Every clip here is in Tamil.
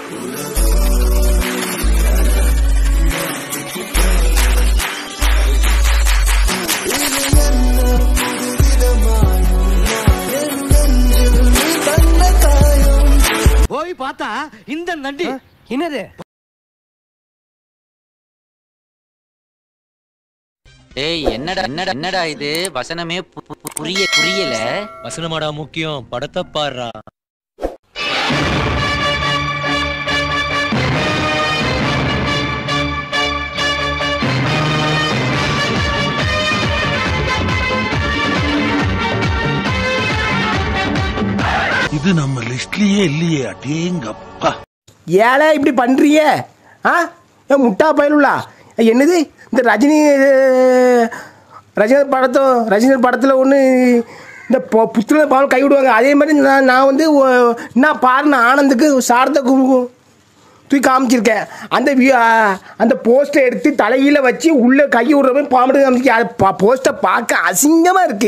போய் பார்த்தா இந்த நண்டி என்னது? ஏய் என்னடா இது வசனமே புரியல. வசனமாடா முக்கியம், படத்தை பாடுறா. இது நம்ம லிஸ்ட்லயே இல்லையே. அடேங்கப்பா, ஏழை இப்படி பண்றிய? முட்டா பயலுள்ளா. என்னது இந்த ரஜினி படத்தில் ஒன்று இந்த புத்துல பால் கை விடுவாங்க. அதே மாதிரி நான் வந்து என்ன பாருன்னு ஆனந்துக்கு சாரத்தை தூக்கி காமிச்சிருக்கேன். அந்த போஸ்டரை எடுத்து தலையில வச்சு உள்ள கை விடுற மாதிரி பாம்பு காமிச்சு போஸ்டரை பார்க்க அசிங்கமாக இருக்கு.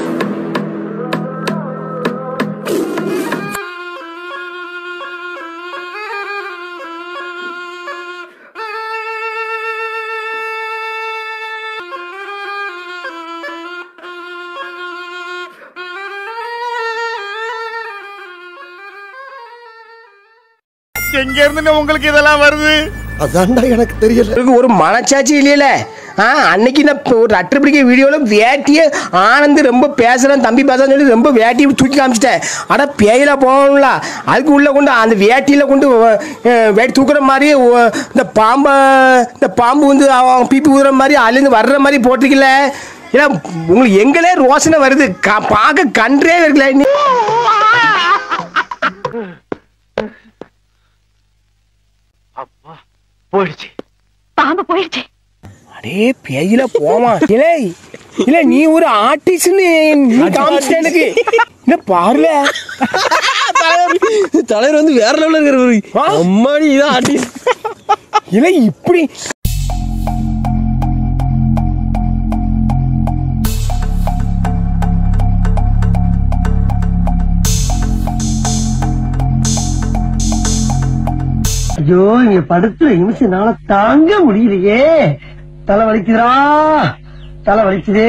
எங்க இருந்து உங்களுக்கு இதெல்லாம் வருது? அதான்டா எனக்கு தெரியல. ஒரு மனச்சாட்சி இல்லையில. அன்னைக்கு நான் ஒரு லெட்டர் பிடிக்க வீடியோவில் வேட்டியை ஆனந்து ரொம்ப பேசுகிறேன், தம்பி பேசுறேன்னு சொல்லி ரொம்ப வேட்டியை தூக்கி காமிச்சிட்டேன். ஆனால் பேயில போகணும்ல, அதுக்கு உள்ளே கொண்டு அந்த வேட்டியில் கொண்டு வேட்டி தூக்குற மாதிரி இந்த பாம்பு வந்து அவங்க பீப்பி ஊதுற மாதிரி அதுலேருந்து வர்ற மாதிரி போட்டிருக்கல. ஏன்னா உங்களுக்கு எங்களே ரோசனை வருது, பார்க்க கன்றே இருக்கல. போயிடுச்சு, பாம்பு போயிடுச்சு. அடே பேயில போமா. இல்ல நீ ஒரு ஆர்டிஸ்ட்னு காமிச்சிட்ட எனக்கு. என்ன பாருல தலைவர் வந்து வேற லெவல்ல இருக்கிற அம்மாடி இதான் ஆர்டிஸ்ட். இல்ல இப்படி ஐயோ, இங்க படுத்துற நிமிஷம்னால தாங்க முடியலையே. தலை வலிக்குதுடா, தலை வலிக்குதே.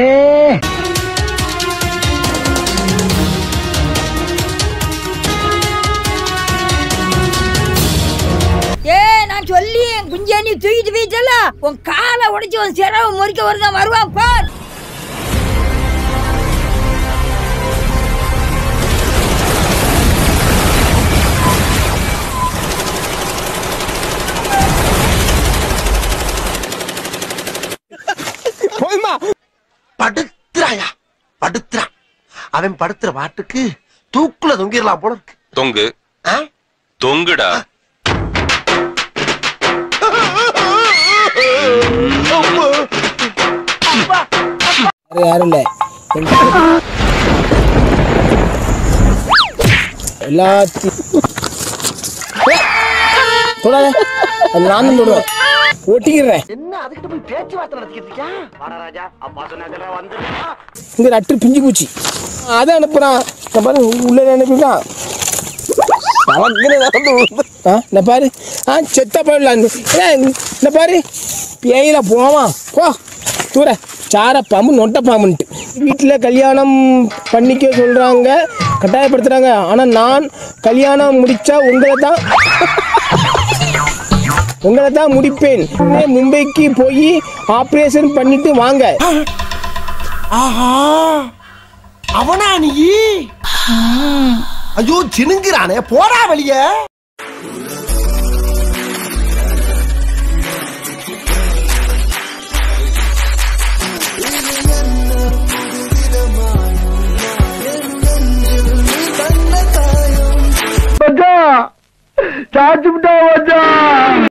நான் சொல்லி என் குஞ்சா நீ தூக்கிட்டு போயிட்டல, உன் காலை உடைச்சு உன் சிறவை முறிக்க வருதான் வருவான் பார். படுத்துறாயா? படுத்துறா. அவன் படுத்துற பாட்டுக்கு தூக்குல தொங்கிடலாம் போல இருக்கு. தொங்கு தொங்குடா. யாரும் இல்ல, எல்லாத்தையும் தொடாத. நானும் தொடுவேன், ஒட்டிக்கிறேன். என்ன அதுக்கிட்ட போய் பேச்சுவார்த்தை நடத்திக்கிட்டு இருக்கியா? வாடராஜா, அப்பா சொன்னாங்க வந்து. இந்த லெட்டர் பிஞ்சு பூச்சி அதை அனுப்புறான். உள்ள அனுப்பிட்டான். பாரு செத்த போயிடலாம். என்ன பாரு பேயில போவான். போ தூர சார பாம்பு நொட்ட பாம்புன்ட்டு வீட்டில் கல்யாணம் பண்ணிக்க சொல்கிறாங்க, கட்டாயப்படுத்துகிறாங்க. ஆனால் நான் கல்யாணம் முடித்தா உங்களை தான் முடிப்பேன். மும்பைக்கு போய் ஆப்ரேஷன் பண்ணிட்டு வாங்க. ஆஹா, அவனா நீ? ஐயோ சினுங்கிறானே, போடா வெளிய. சாச்சு விட்டா